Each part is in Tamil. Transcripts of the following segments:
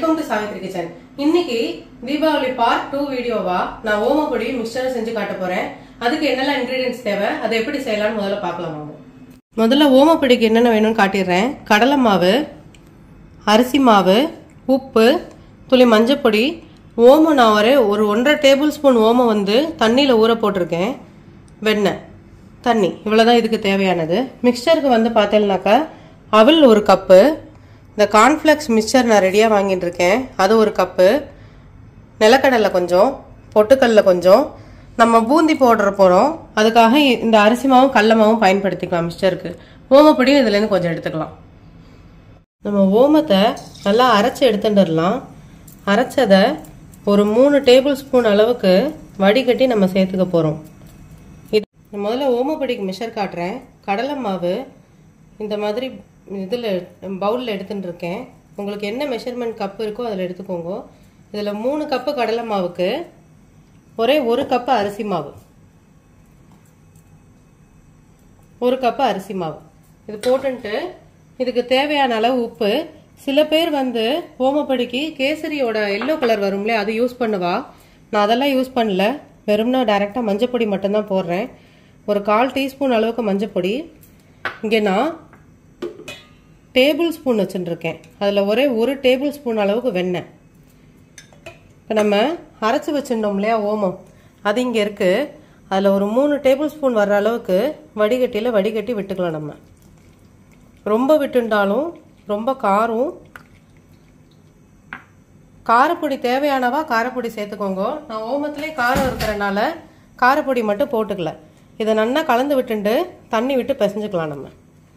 Welcome to Savitri kitchen. இன்னைக்கு தீபாவளி பார்ட் 2 வீடியோவா நான் ஓமப்பொடி மிக்சர் செஞ்சு காட்ட போறேன். அதுக்கு என்னெல்லாம் இன்கிரிடியன்ட்ஸ் தேவை, அதை எப்படி செய்யலாம்னு முதல்ல பார்க்கலாம். முதல்ல ஓமப்பொடிக்கு என்னென்ன வேணும்னு காட்டிடுறேன். கடலை மாவு, அரிசி மாவு, உப்பு, துளி மஞ்சப்பொடி, ஓமம். நான் ஒரு 1.5 டேபிள் ஸ்பூன் ஓமம் வந்து தண்ணியில் ஊற போட்டிருக்கேன். வெண்ணெய், தண்ணி, இவ்வளோதான் இதுக்கு தேவையானது. மிக்சருக்கு வந்து பார்த்தேன்னாக்கா அவல் 1 கப்பு, இந்த கார்ன்ஃப்ளெக்ஸ் மிக்சர் நான் ரெடியாக வாங்கிட்டு இருக்கேன், அது 1 கப்பு, நிலக்கடலை கொஞ்சம், பொட்டுக்கடலை கொஞ்சம். நம்ம பூந்தி போடுற போகிறோம், அதுக்காக இந்த அரிசி மாவும் கடலை மாவும் பயன்படுத்திக்கலாம் மிக்சருக்கு. ஓமப்பொடியும் இதுலேருந்து கொஞ்சம் எடுத்துக்கலாம். நம்ம ஓமத்தை நல்லா அரைச்சி எடுத்துட்டுடலாம். அரைச்சதை ஒரு 3 டேபிள் ஸ்பூன் அளவுக்கு வடிகட்டி நம்ம சேர்த்துக்க போகிறோம். இது முதல்ல ஓமப்பொடிக்கு மிக்சர் காட்டுறேன். கடலை மாவு இந்த மாதிரி இதில் பவுலில் எடுத்துட்டு இருக்கேன். உங்களுக்கு என்ன மெஷர்மெண்ட் கப்பு இருக்கோ அதில் எடுத்துக்கோங்க. இதில் 3 கப்பு கடலை மாவுக்கு ஒரே 1 கப்பு அரிசி மாவு, 1 கப்பு அரிசி மாவு இது போட்டுட்டு இதுக்கு தேவையான அளவு உப்பு. சில பேர் வந்து ஓமப்பொடிக்கு கேசரியோட எல்லோ கலர் வரும்ல, அது யூஸ் பண்ணுவா. நான் அதெல்லாம் யூஸ் பண்ணல, வெறும்னா டைரெக்டாக மஞ்சப்பொடி மட்டும்தான் போடுறேன். ஒரு 1/4 டீஸ்பூன் அளவுக்கு மஞ்சப்பொடி. இங்கே நான் டேபிள் ஸ்பூன் வச்சுட்டுருக்கேன், அதில் ஒரே 1 டேபிள் ஸ்பூன் அளவுக்கு வெண்ணெய். இப்போ நம்ம அரைச்சி வச்சுட்டோம் இல்லையா ஓமம், அது இங்கே இருக்குது. அதில் ஒரு 3 டேபிள் ஸ்பூன் வர்ற அளவுக்கு வடிகட்டியில் வடிகட்டி விட்டுக்கலாம். நம்ம ரொம்ப விட்டுண்டாலும் ரொம்ப காரப்பொடி தேவையானவா காரப்பொடி சேர்த்துக்கோங்க. நான் ஓமத்திலே காரம் இருக்கிறனால காரப்பொடி மட்டும் போட்டுக்கல. இதை நல்லா கலந்து விட்டுண்டு தண்ணி விட்டு பிசைஞ்சுக்கலாம். நம்ம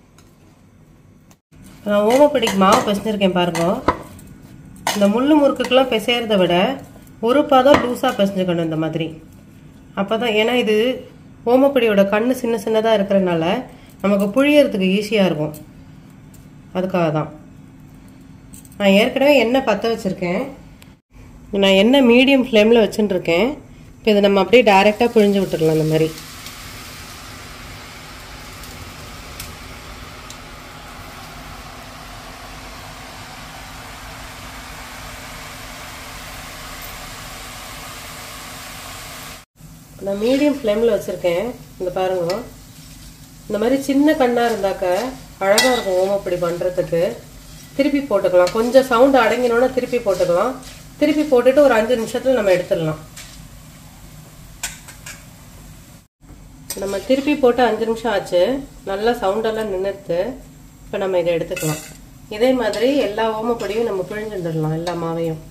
நான் ஓமப்பொடிக்கு மாவு பிசைஞ்சிருக்கேன் பாருங்க. இந்த முள்ளு முறுக்குக்கெல்லாம் பிசையறத விட ஒரு பதம் லூஸாக பிசைஞ்சுக்கணும் இந்த மாதிரி. அப்போ தான், ஏன்னா இது ஓமப்பொடியோட கண்ணு சின்ன சின்னதாக இருக்கிறனால நமக்கு புழியறதுக்கு ஈஸியாக இருக்கும். அதுக்காக தான் நான் ஏற்கனவே எண்ணெய் பற்ற வச்சுருக்கேன். நான் எண்ணெய் மீடியம் ஃப்ளேமில் வச்சுட்டுருக்கேன். இப்போ இதை நம்ம அப்படியே டைரெக்டாக புழிஞ்சு விட்டுடலாம். இந்த மாதிரி நான் மீடியம் ஃப்ளேமில் வச்சுருக்கேன். இந்த பாருங்க, இந்த மாதிரி சின்ன கண்ணாக இருந்தாக்க அழகாக இருக்கும் ஓமப்பொடி பண்ணுறதுக்கு. திருப்பி போட்டுக்கலாம், கொஞ்சம் சவுண்டு அடங்கினோன்னா திருப்பி போட்டுக்கலாம். திருப்பி போட்டுட்டு ஒரு 5 நிமிஷத்தில் நம்ம எடுத்துடலாம். நம்ம திருப்பி போட்டு 5 நிமிஷம் ஆச்சு, நல்லா சவுண்டெல்லாம் நின்றுட்டு. இப்போ நம்ம இதை எடுத்துக்கலாம். இதே மாதிரி எல்லா ஓமப்பொடியும் நம்ம பிழிஞ்சுடலாம், எல்லா மாவையும்.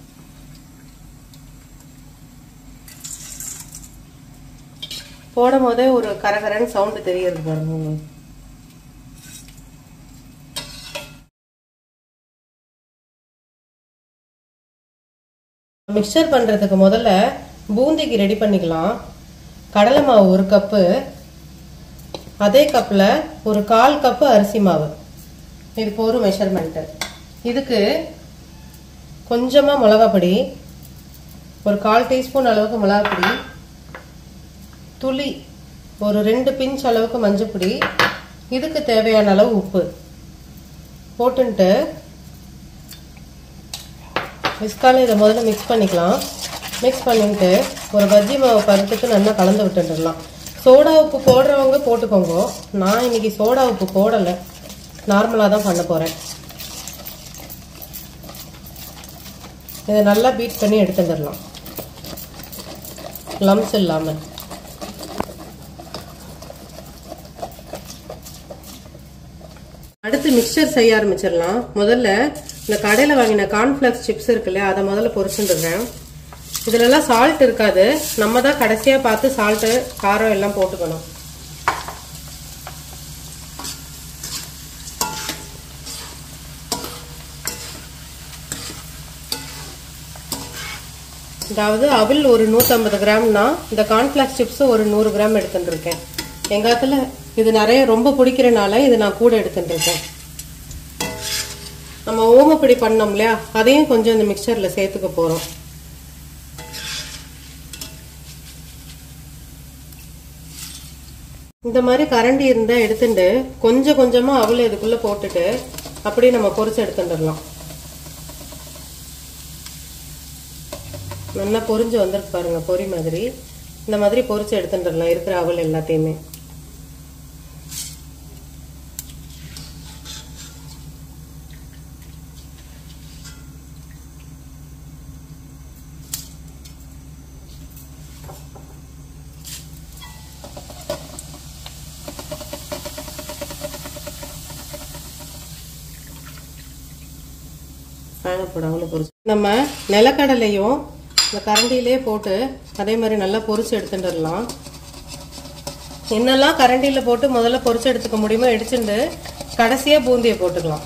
போடும் போதே ஒரு கரகரன்னு சவுண்டு தெரியறது பாருங்க. மிக்சர் பண்றதுக்கு முதல்ல பூந்திக்கு ரெடி பண்ணிக்கலாம். கடலை மாவு 1 கப்பு, அதே கப்பில் ஒரு 1/4 கப்பு அரிசி மாவு. இதுக்கு ஒரு மெஷர்மெண்ட்டு. இதுக்கு கொஞ்சமாக மிளகாப்பொடி, ஒரு 1/4 டீஸ்பூன் அளவுக்கு மிளகாப்பொடி, துளி ஒரு 2 பிஞ்ச் அளவுக்கு மஞ்சப்பொடி, இதுக்கு தேவையான அளவு உப்பு போட்டுட்டு விஸ்கால இதை முதல்ல மிக்ஸ் பண்ணிக்கலாம். மிக்ஸ் பண்ணிட்டு ஒரு பஜ்ஜி மாவு பருத்துக்கு நல்லா கலந்து விட்டுடலாம். சோடா உப்பு போடுறவங்க போட்டுக்கோங்க. நான் இன்னைக்கு சோடா உப்பு போடலை, நார்மலாக தான் பண்ண போகிறேன். இதை நல்லா பீட் பண்ணி எடுத்துடலாம், லம்ஸ் இல்லாமல். அடுத்து மிக்சர் செய்ய ஆரம்பிச்சிடலாம். முதல்ல இந்த கடையில் வாங்கின கார்ன்ஃப்ளெக்ஸ் சிப்ஸ் இருக்கு இல்லையா, அதை முதல்ல பொரிச்சுட்டுருக்கேன். இதுலலாம் சால்ட் இருக்காது, நம்ம தான் கடைசியாக பார்த்து சால்ட்டு காரம் எல்லாம் போட்டுக்கணும். அதாவது அவல் ஒரு 150 கிராம்னா இந்த கார்ன்ஃப்ளெக்ஸ் சிப்ஸ் ஒரு 100 கிராம் எடுத்துட்டு இருக்கேன். எங்காத்துல இது நிறைய ரொம்ப பிடிக்கிறனால இது நான் கூட எடுத்துட்டு இருக்கேன். நம்ம ஓமப்பொடி பண்ணோம் இல்லையா, அதையும் கொஞ்சம் இந்த மிக்சர்ல சேர்த்துக்க போறோம். இந்த மாதிரி கரண்டி இருந்தா எடுத்துட்டு கொஞ்சம் கொஞ்சமா அவல் இதுக்குள்ள போட்டுட்டு அப்படியே நம்ம பொரிச்சு எடுத்துடலாம். நல்லா பொரிஞ்சு வந்திருக்கு பாருங்க, பொரி மாதிரி. இந்த மாதிரி பொரிச்சு எடுத்துட்டுலாம் இருக்கிற அவல் எல்லாத்தையுமே. நம்ம நிலக்கடலையும் இந்த கரண்டிலே போட்டு அதே மாதிரி நல்லா பொரிச்சு எடுத்துட்டுலாம். என்னெல்லாம் கரண்டியில போட்டு முதல்ல பொரிச்சு எடுத்துக்க முடியுமோ எடுத்துட்டு கடைசியா பூந்தியை போட்டுக்கலாம்.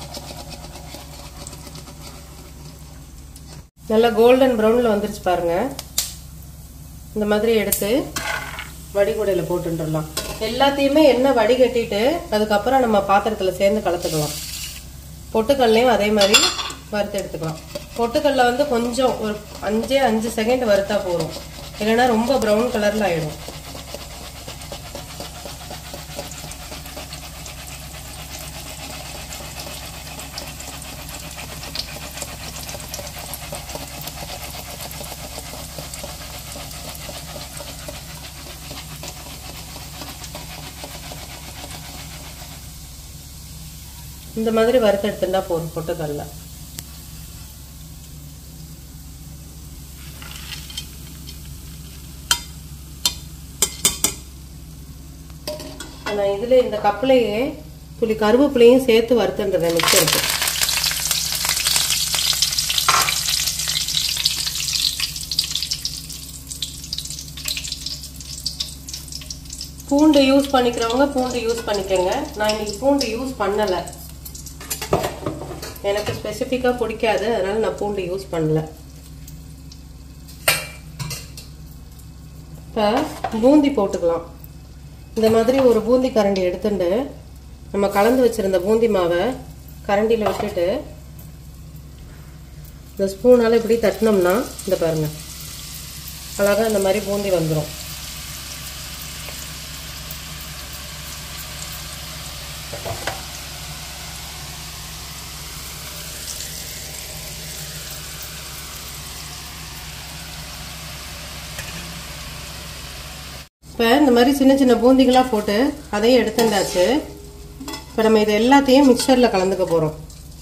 நல்லா கோல்டன் ப்ரௌன்ல வந்துருச்சு பாருங்க. இந்த மாதிரி எடுத்து வடிகுடையில போட்டுடலாம். எல்லாத்தையுமே எண்ணெய் வடிகட்டிட்டு அதுக்கப்புறம் நம்ம பாத்திரத்துல சேர்ந்து கலந்துக்கலாம். பொட்டுக்கல்லையும் அதே மாதிரி வறுத்து எடுத்துக்கலாம். பொட்டுக்கல்ல வந்து கொஞ்சம் ஒரு 5 செகண்ட் வறுத்தா போதும், இல்லைன்னா ரொம்ப ப்ரௌன் கலர்ல ஆயிடும். இந்த மாதிரி வறுத்து எடுத்துட்டா போதும் பொட்டுக்கல்ல. நான் இதுல இந்த கப்லயே துளி கருவேப்பிலையும் சேர்த்து வறுத்துன்றேன் மிக்சருக்கு. பூண்டு யூஸ் பண்ணிக்கிறவங்க பூண்டு யூஸ் பண்ணிக்கங்க. நான் இன்னைக்கு பூண்டு யூஸ் பண்ணல, எனக்கு ஸ்பெசிஃபிக்கா பிடிக்காது, அதனால நான் பூண்டு யூஸ் பண்ணல. இப்ப பூந்தி போட்டுக்கலாம். இந்த மாதிரி ஒரு பூந்தி கரண்டி எடுத்துட்டு நம்ம கலந்து வச்சிருந்த பூந்தி மாவை கரண்டியில விட்டுட்டு இந்த ஸ்பூனால இப்படி தட்டினோம்னா இந்த பாருங்க அழகா இந்த மாதிரி பூந்தி வந்துடும். இப்போ இந்த மாதிரி சின்ன சின்ன பூந்திகளா போட்டு அதையும் எடுத்துட்டாச்சு. இப்போ நம்ம இது எல்லாத்தையும் மிக்சர்ல கலந்துக்க போறோம்.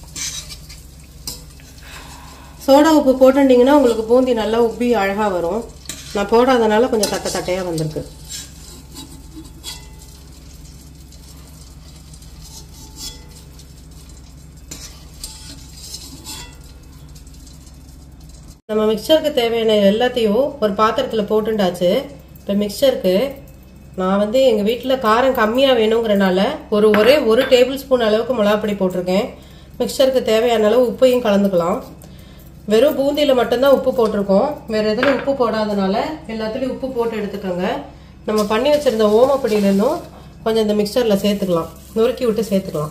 சோடா உப்பு போட்டுட்டீங்கன்னா உங்களுக்கு பூந்தி நல்லா உப்பி அழகா வரும். நான் போடாதனால கொஞ்சம் தட்டை தட்டையா வந்திருக்கு. நம்ம மிக்சருக்கு தேவையான எல்லாத்தையும் ஒரு பாத்திரத்துல போட்டுட்டாச்சு. இப்போ மிக்சருக்கு நான் வந்து எங்கள் வீட்டில் காரம் கம்மியாக வேணுங்கிறனால ஒரே ஒரு டேபிள் ஸ்பூன் அளவுக்கு மிளகாப்பொடி போட்டிருக்கேன். மிக்சருக்கு தேவையான அளவு உப்பையும் கலந்துக்கலாம். வெறும் பூந்தியில் மட்டும்தான் உப்பு போட்டிருக்கோம், வேறு எதுலையும் உப்பு போடாதனால எல்லாத்துலேயும் உப்பு போட்டு எடுத்துக்கோங்க. நம்ம பண்ணி வச்சுருந்த ஓமப்பொடியிலேருந்தும் கொஞ்சம் இந்த மிக்சரில் சேர்த்துக்கலாம், நொறுக்கி விட்டு சேர்த்துக்கலாம்.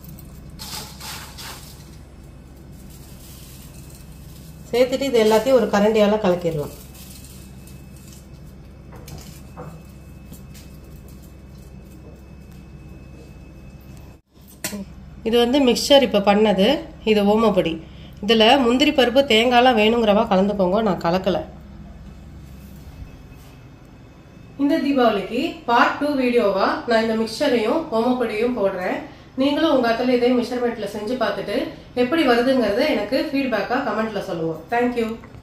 சேர்த்துட்டு இது எல்லாத்தையும் ஒரு கரண்டியால் கலக்கிடலாம். இது வந்து மிக்சர் இப்போ பண்ணது, இது ஓமப்பொடி. இதில் முந்திரி பருப்பு தேங்காய்லாம் வேணுங்கிறவா கலந்துக்கோங்க, நான் கலக்கலை. இந்த தீபாவளிக்கு பார்ட் 2 வீடியோவா நான் இந்த மிக்சரையும் ஓமப்பொடியும் போடுறேன். நீங்களும் உங்க அத்தல இதே மெஷர்மெண்ட்ல செஞ்சு பார்த்துட்டு எப்படி வருதுங்கிறத எனக்கு ஃபீட்பேக்கா கமெண்ட்ல சொல்லுங்க. தேங்க்யூ.